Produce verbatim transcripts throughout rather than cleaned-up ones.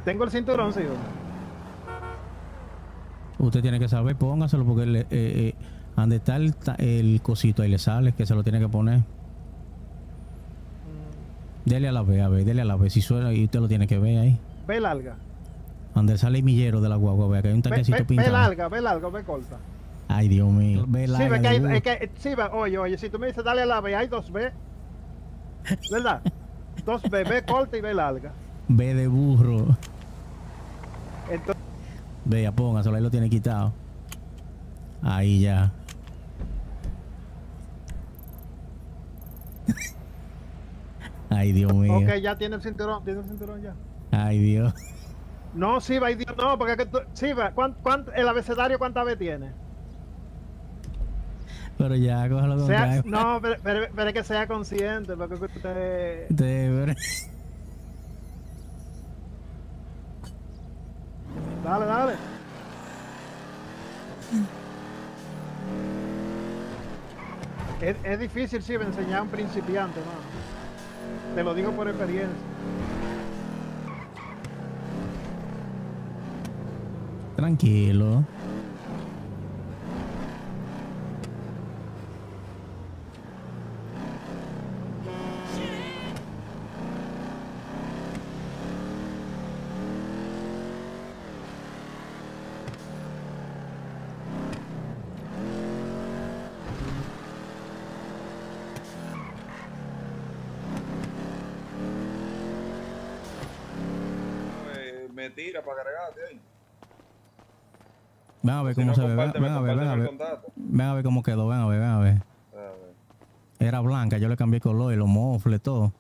Tengo el cinturón, sí. Usted tiene que saber, póngaselo porque le, eh, eh, donde está el, el cosito ahí le sale, que se lo tiene que poner. Mm. Dele a la B, a ver, dele a la B. Si suena y usted lo tiene que ver ahí. Ve larga. Donde sale el millero de la guagua, vea que hay un tanquecito ve, ve, pintado. Ve larga, ve larga, ve corta. Ay, Dios mío. Ve larga. Sí, ve que hay, es que, sí, ve, oye, oye, si tú me dices dale a la B, hay dos B. ¿Verdad? Dos B, B corta y B larga. B de burro. Entonces, vea, póngaselo, ahí lo tiene quitado. Ahí ya. Ay, Dios mío. Ok, ya tiene el cinturón, tiene el cinturón ya. Ay, Dios. No, sí, va, Dios, no, porque que tú, sí, va, ¿cuánto, cuánto, el abecedario cuántas B tiene? Pero ya, cójalo con sea, calma. No, pero, pero, pero es que sea consciente, porque usted... De... Dale, dale. Es, es difícil, sí, enseñar a un principiante, ¿no? Te lo digo por experiencia. Tranquilo. Me tira para cargarte ahí. Ven a ver cómo se ve. Ven a ver, ven a ver. Ven a ver cómo quedó. Ven a ver, ven a ver. Era blanca, yo le cambié el color y los mofles, todo.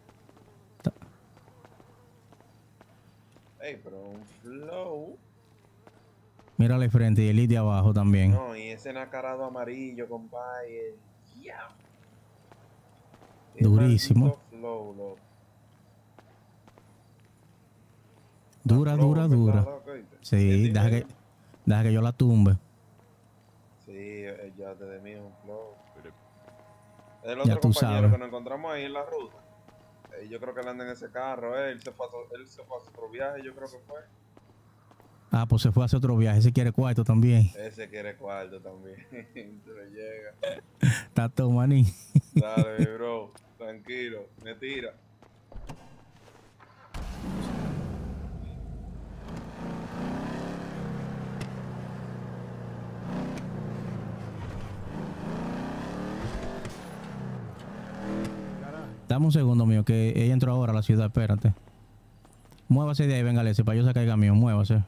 Ey, pero un flow. Mírale frente y el de abajo también. No, y ese nacarado amarillo, compadre. Yeah. Durísimo. Flow, loco. Dura, dura, dura. Sí, deja que, deja que yo la tumbe. Sí, ya te de mí es un flow. El otro compañero sabes. que nos encontramos ahí en la ruta. Eh, yo creo que él anda en ese carro. Eh. Él, se fue a, él se fue a otro viaje, yo creo que fue. Ah, pues se fue a hacer otro viaje. Ese quiere cuarto también. Ese quiere cuarto también. Se le llega. Está todo, maní. Dale, bro. Tranquilo. Me tira. Dame un segundo, mío, que ella entró ahora a la ciudad. Espérate. Muévase de ahí, venga, Lese, para yo sacar el camión. Muévase.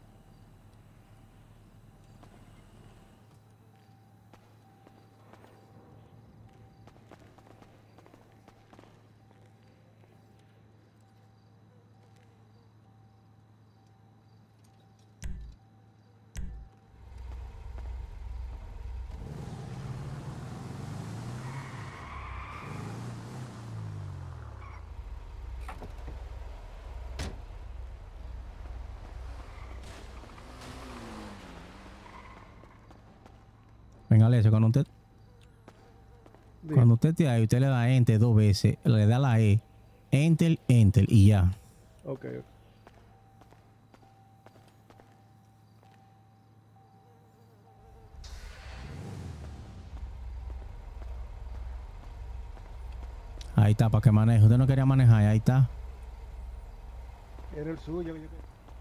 Venga, Lese, cuando usted... Bien. Cuando usted te ahí, usted le da Enter dos veces, le da la E, Enter, Enter y ya. Ok, ok. Ahí está, para que maneje. Usted no quería manejar, ahí está. Era el suyo. Yo...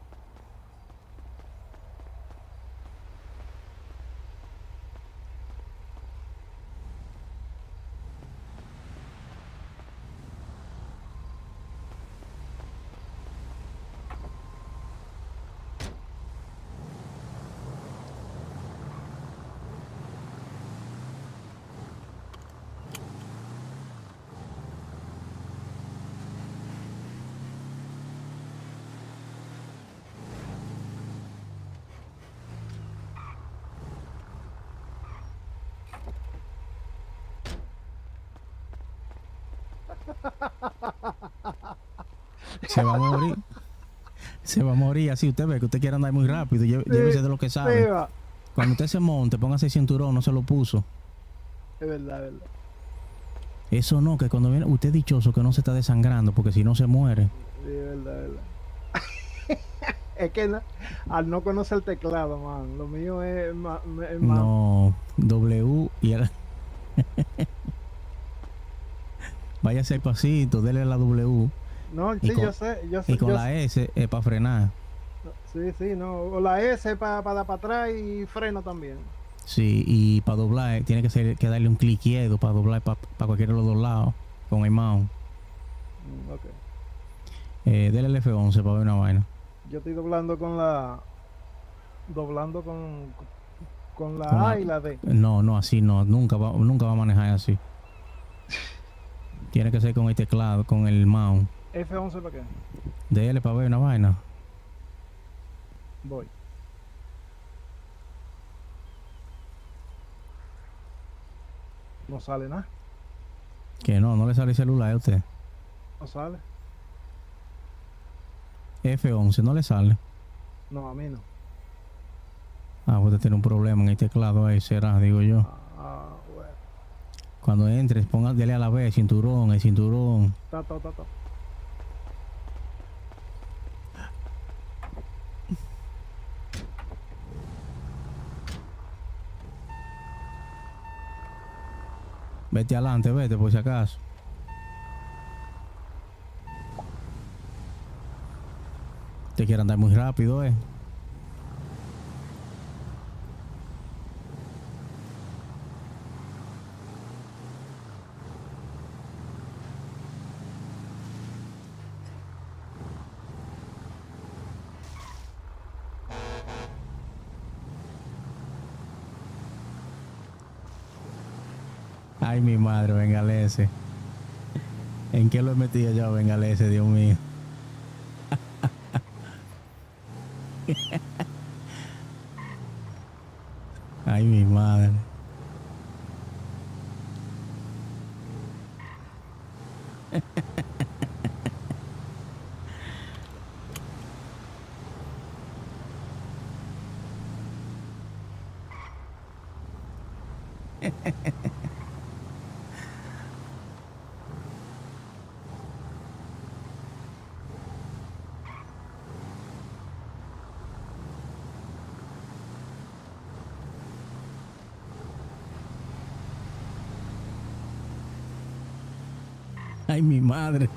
Se va a morir. Se va a morir así. Usted ve que usted quiere andar muy rápido. Lle sí, llévese de lo que sabe. Sí, cuando usted se monte, póngase el cinturón, no se lo puso. Es verdad, es verdad. Eso no, que cuando viene, usted es dichoso que no se está desangrando, porque si no se muere. Sí, es verdad, es verdad. Es que na, al no conocer el teclado, man. Lo mío es más. No, W y el... Váyase el pasito, dele la W. No, sí, con, yo sé, yo sé. Y con yo la sé. S es para frenar. Sí, sí, no. O la S para pa dar para atrás y freno también. Sí, y para doblar tiene que ser que darle un clic izquierdo para doblar para pa cualquiera de los dos lados con el mouse. Mm, ok. Eh, dele el F once para ver una vaina. Yo estoy doblando con la. Doblando con. Con la con A la, y la D. No, no, así no. Nunca va, nunca va a manejar así. Tiene que ser con el teclado, con el mouse. ¿F once para qué? Dele para ver una vaina. Voy. No sale nada. Que no, no le sale el celular a usted. No sale. F once no le sale. No, a mí no. Ah, usted tiene un problema en el teclado ahí, será, digo yo. Ah, bueno. Cuando entres, ponga, dele a la vez, cinturón, el cinturón. Ta, ta, ta, ta. Vete adelante, vete por si acaso. Te quiere andar muy rápido, eh. Ay, mi madre, Bengalese. ¿En qué lo he metido yo, Bengalese, Dios mío? Ay, mi madre. Ay, mi madre.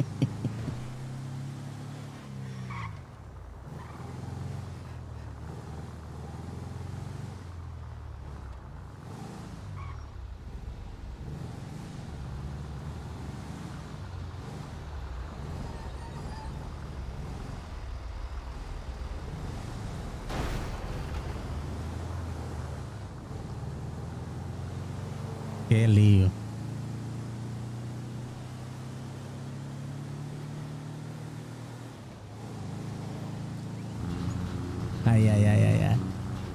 Qué lío. Ay, ay, ay, ay, ay.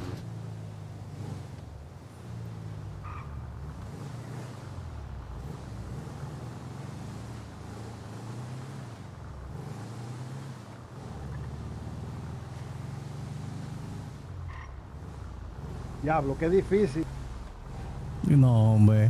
Diablo, qué difícil. No, hombre.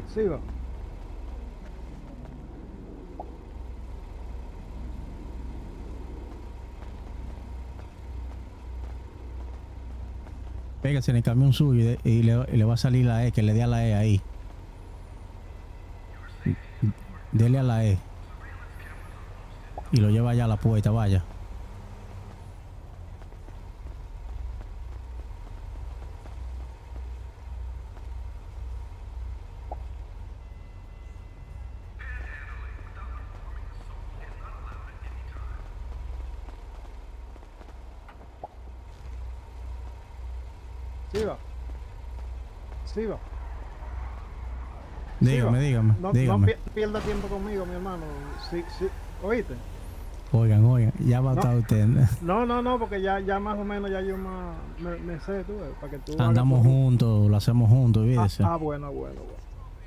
Sí, va. Pégase en el camión suyo y, de, y, le, y le va a salir la E, que le dé a la E ahí. Dele a la E. Y lo lleva allá a la puerta, vaya. Sí, va. Sí, va. Dígame, sí, dígame, no, dígame. No pierda tiempo conmigo, mi hermano. Sí, sí. ¿Oíste? Oigan, oigan, ya va a estar usted. No, no, no, porque ya, ya más o menos ya yo más me, me sé, tú, para que tú andamos juntos, lo hacemos juntos, fíjese. Ah, ah, bueno, bueno, bueno.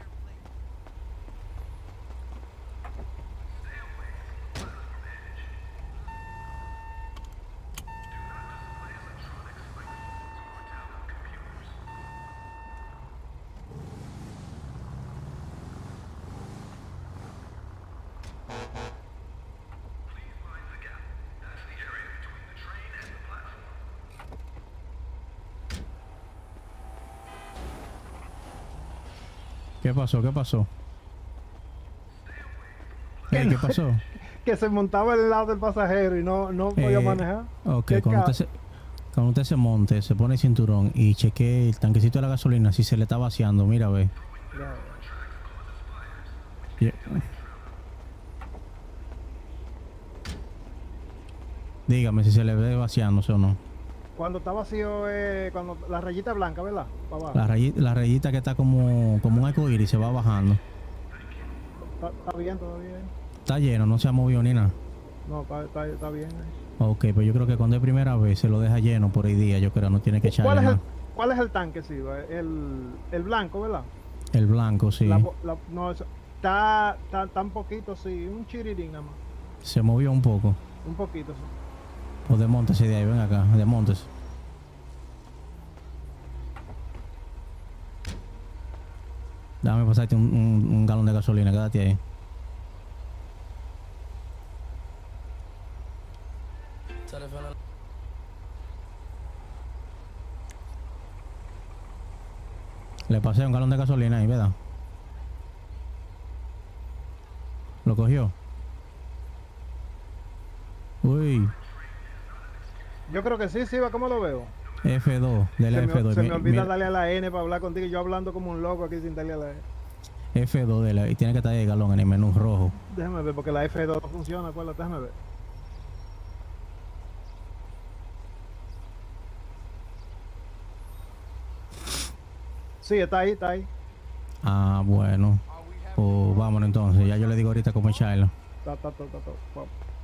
¿Qué pasó? ¿Qué pasó? Hey, ¿qué pasó? Que se montaba al lado del pasajero y no, no podía eh, manejar. Ok, cuando usted, se, cuando usted se monte, se pone el cinturón y cheque el tanquecito de la gasolina si se le está vaciando, mira, ve. Yeah. Dígame si se le ve vaciándose o no. Cuando está vacío, eh, cuando la rayita blanca, ¿verdad? La rayita, la rayita que está como, como un arcoíris y se va bajando. Está, está bien todavía. ¿eh? Está lleno, no se ha movido ni nada. No, está, está, está bien. ¿eh? Ok, pues yo creo que cuando es primera vez se lo deja lleno por el día, yo creo, no tiene que echarle ¿Cuál es nada. el, ¿Cuál es el tanque, sí? El, el blanco, ¿verdad? El blanco, sí. La, la, no, está, está tan poquito, sí, un chirirín nada más. Se movió un poco. Un poquito, sí. Pues desmóntese de ahí, ven acá, desmóntese. Déjame pasarte un, un, un galón de gasolina, quédate ahí. Le pasé un galón de gasolina ahí, ¿verdad? ¿Lo cogió? Uy. Yo creo que sí, sí, va, ¿cómo lo veo? F dos, de la se F dos. Me, se me olvida mira, darle a la N para hablar contigo y yo hablando como un loco aquí sin darle a la N. F dos de la, y tiene que estar el galón en el menú rojo. Déjame ver, porque la F dos no funciona, acuérdate, déjame ver. Sí, está ahí, está ahí. Ah, bueno. Pues vámonos entonces, ya yo le digo ahorita cómo echarlo. Está, está, está, está, está.